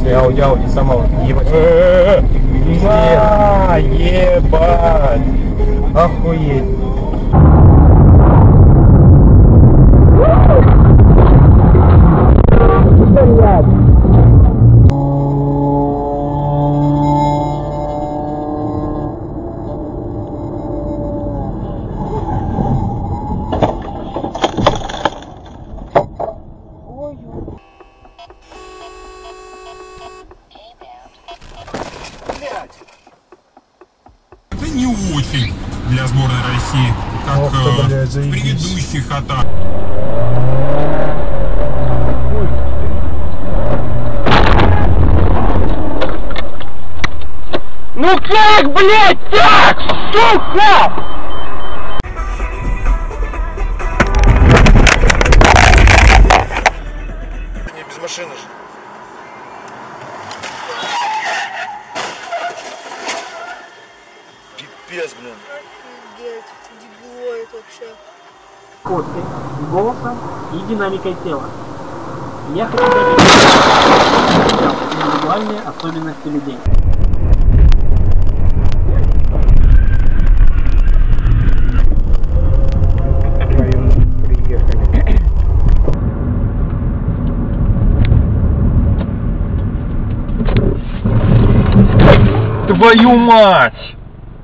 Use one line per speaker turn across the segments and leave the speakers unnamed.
если Ауди сама вот ебать. Ебать! Охуеть!
Это не очень для сборной России, как в предыдущих атаках.
Ну как, блядь, так, сука!
Не без машины же. Пипец, блин.
Офигеть, дебилоид вообще.
Коткой, голосом и динамикой тела. Я хочу заметить индивидуальные особенности людей.
Твою мать!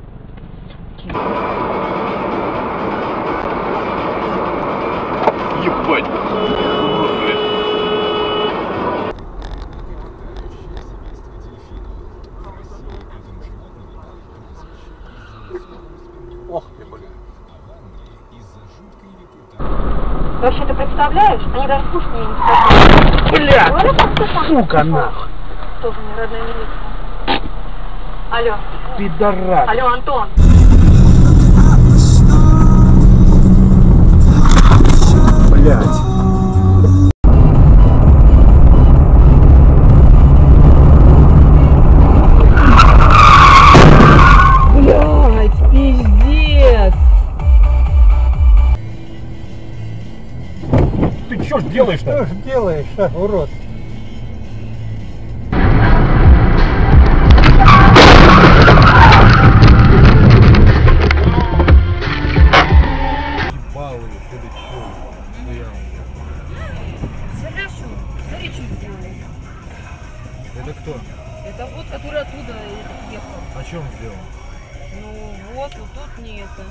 Ебать.
Ох ты, блин.
Ты вообще это представляешь? Они даже пушки мне не сказали.
Блядь! Сука, нахуй!
Тоже не родная милиция. Алло.
Пидорас!
Алло, Антон.
Блядь!
Блядь, пиздец.
Ты чё ж делаешь-то? Что ж делаешь, урод?
Смотри, что сделали.
Это кто?
Это вот, который оттуда ехал.
О чем сделал?
Ну вот тут не это.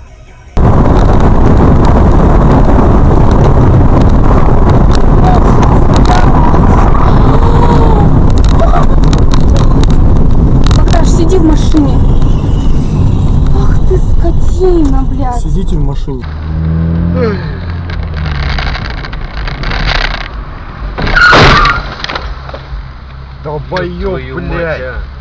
Пока ж сиди в машине. Ах ты скотина, блядь.
Сидите в машине. Долбоёб, блядь.